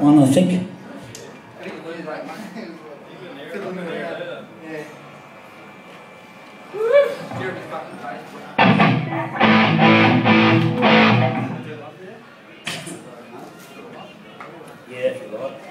one, I think. Yeah, if you like.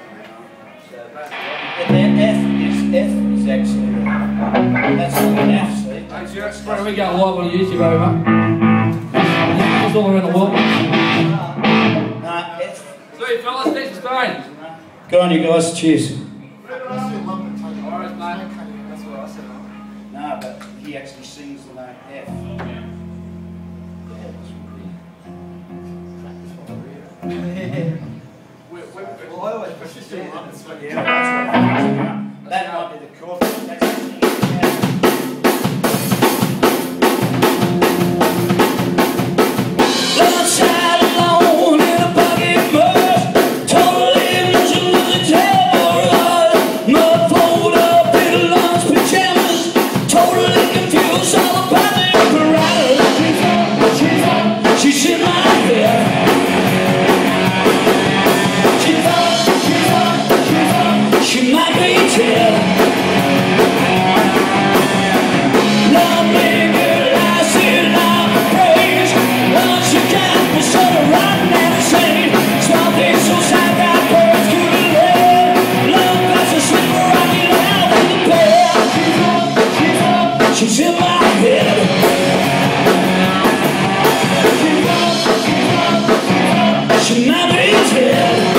And then F is actually, that's not an F, see? Where are we going live on YouTube over? It's all around the world. Nah, F. Sweet fellas, thanks for staying. Go on, you guys, cheers. Alright, mate. Nah, but he actually sings the note F. Well, I always push this in. Yeah, that might be the chord. That's the thing. She's in my head. She might be dead.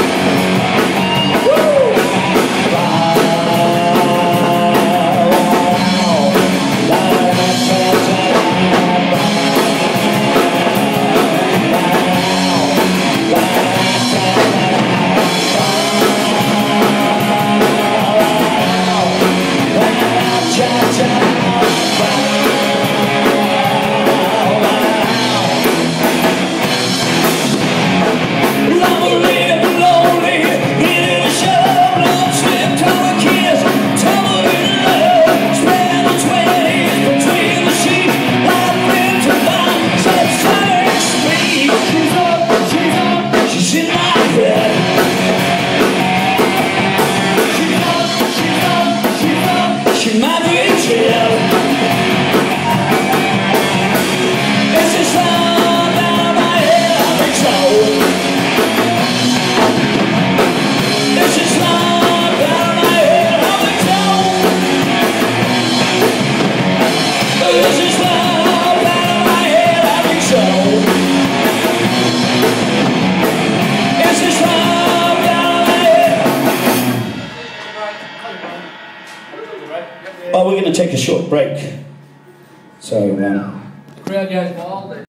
Oh, we're going to take a short break. So, The crowd goes wild.